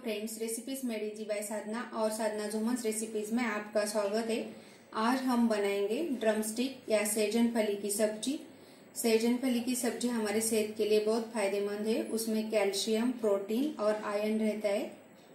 Friends, recipes made easy by Sadhana और Sadhana जोमन्स recipes में आपका स्वागत है। आज हम बनाएंगे ड्रम स्टिक या सहजन फली की सब्जी। सहजन फली की सब्जी हमारे सेहत के लिए बहुत फायदेमंद है। उसमें कैल्शियम, प्रोटीन और आयरन रहता है।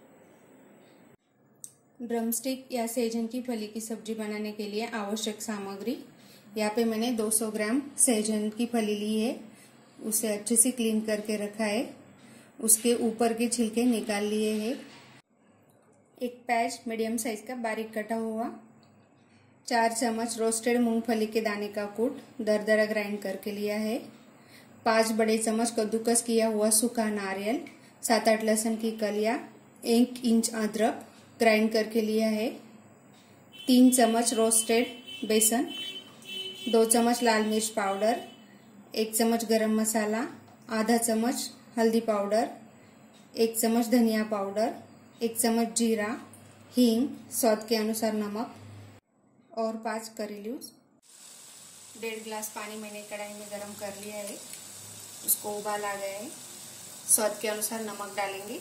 ड्रम स्टिक या सहजन की फली की सब्जी बनाने के लिए आवश्यक सामग्री, यहाँ पे मैंने 200 ग्राम सहजन की फली ली है। उसे अच्छे से क्लीन करके रखा है। उसके ऊपर के छिलके निकाल लिए हैं। एक प्याज मीडियम साइज का बारीक कटा हुआ, 4 चम्मच रोस्टेड मूंगफली के दाने का कूट दरदरा ग्राइंड करके लिया है। 5 बड़े चम्मच कद्दूकस किया हुआ सूखा नारियल, 7-8 लहसुन की कलियां, 1 इंच अदरक ग्राइंड करके लिया है। 3 चम्मच रोस्टेड बेसन, 2 चम्मच लाल मिर्च पाउडर, 1 चम्मच गरम मसाला, आधा चम्मच हल्दी पाउडर, 1 चम्मच धनिया पाउडर, 1 चम्मच जीरा, हींग, स्वाद के अनुसार नमक और 5 करी लीव्स। 1.5 गिलास पानी मैंने कढ़ाई में गरम कर लिया है। उसको उबाल आ गया है। स्वाद के अनुसार नमक डालेंगे।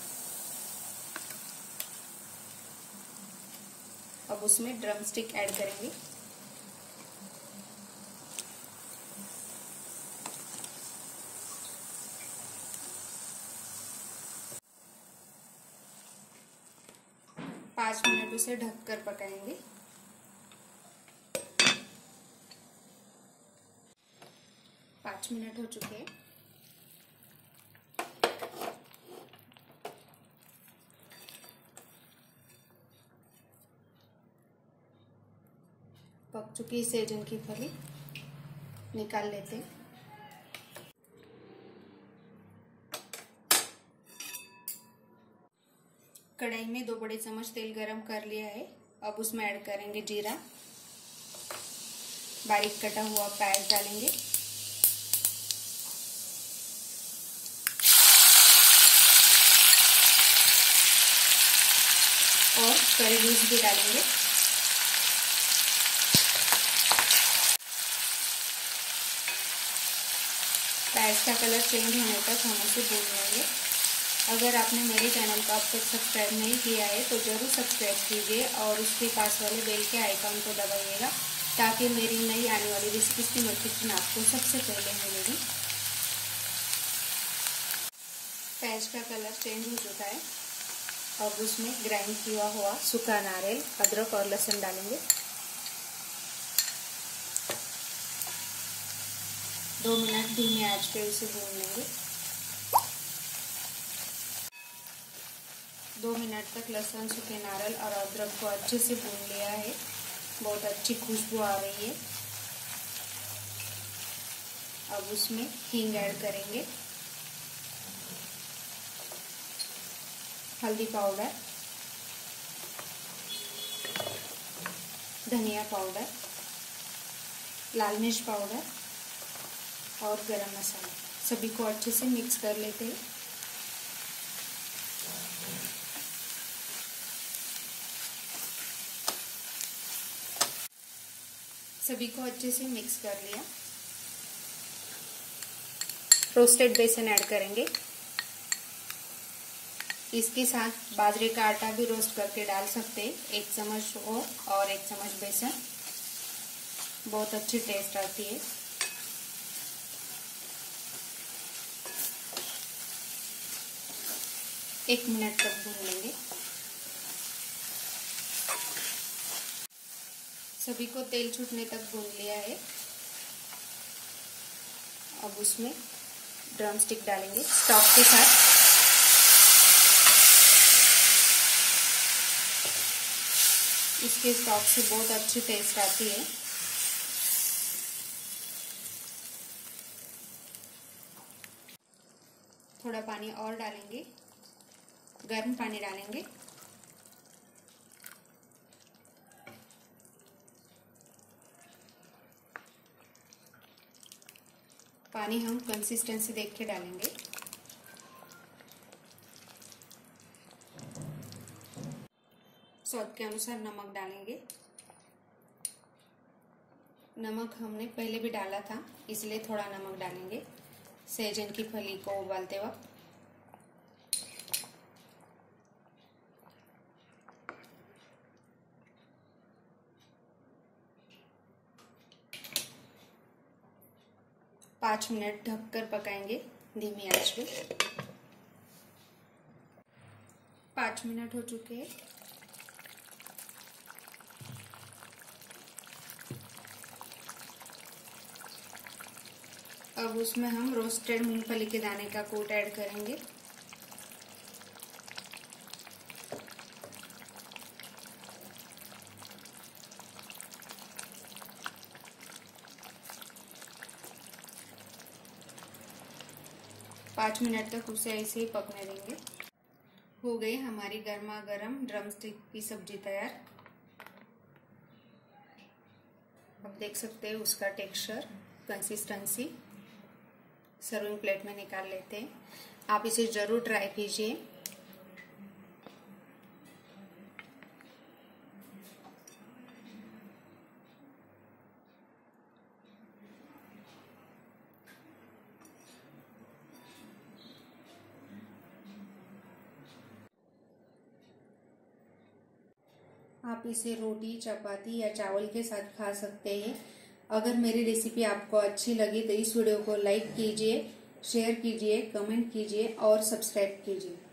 अब उसमें ड्रम स्टिक ऐड करेंगे। पाँच मिनट उसे ढककर पकाएंगे। पाँच मिनट हो चुके हैं। पक चुकी सहजन की फली निकाल लेते हैं। कढ़ाई में 2 बड़े चम्मच तेल गरम कर लिया है। अब उसमें ऐड करेंगे जीरा, बारीक कटा हुआ प्याज डालेंगे, और करी लीव्स भी डालेंगे। प्याज का कलर चेंज होने तक हम उसे भून लेंगे। अगर आपने मेरे चैनल को अब तक सब्सक्राइब नहीं किया है तो ज़रूर सब्सक्राइब कीजिए और उसके पास वाले बेल के आइकॉन को दबाइएगा, ताकि मेरी नई आने वाली रेसिपीज की नोटिफिकेशन आपको सबसे पहले मिलेगी। प्याज का कलर चेंज हो चुका है। अब उसमें ग्राइंड किया हुआ सूखा नारियल, अदरक और लहसुन डालेंगे। 2 मिनट धीमे आंच पे उसे भून लेंगे। 2 मिनट तक लहसुन, सूखे नारियल और अदरक को अच्छे से भून लिया है। बहुत अच्छी खुशबू आ रही है। अब उसमें हींग ऐड करेंगे, हल्दी पाउडर, धनिया पाउडर, लाल मिर्च पाउडर और गरम मसाला, सभी को अच्छे से मिक्स कर लेते हैं। सभी को अच्छे से मिक्स कर लिया। रोस्टेड बेसन ऐड करेंगे। इसके साथ बाजरे का आटा भी रोस्ट करके डाल सकते हैं। 1 चम्मच वो और 1 चम्मच बेसन, बहुत अच्छी टेस्ट आती है। एक मिनट तक भून लेंगे। सभी को तेल छूटने तक भून लिया है। अब उसमें ड्रम स्टिक डालेंगे स्टॉक के साथ। इसके स्टॉक से बहुत अच्छी टेस्ट आती है। थोड़ा पानी और डालेंगे, गर्म पानी डालेंगे। पानी हम कंसिस्टेंसी देख के डालेंगे। स्वाद के अनुसार नमक डालेंगे। नमक हमने पहले भी डाला था, इसलिए थोड़ा नमक डालेंगे सहजन की फली को उबालते वक्त। 5 मिनट ढककर पकाएंगे धीमी आंच पे। 5 मिनट हो चुके हैं। अब उसमें हम रोस्टेड मूंगफली के दाने का कोट ऐड करेंगे। पाँच मिनट तक उसे ऐसे ही पकने देंगे। हो गई हमारी गर्मा गर्म ड्रम स्टिक की सब्जी तैयार। अब देख सकते हैं उसका टेक्सचर, कंसिस्टेंसी। सर्विंग प्लेट में निकाल लेते हैं। आप इसे जरूर ट्राई कीजिए। आप इसे रोटी, चपाती या चावल के साथ खा सकते हैं। अगर मेरी रेसिपी आपको अच्छी लगी तो इस वीडियो को लाइक कीजिए, शेयर कीजिए, कमेंट कीजिए और सब्सक्राइब कीजिए।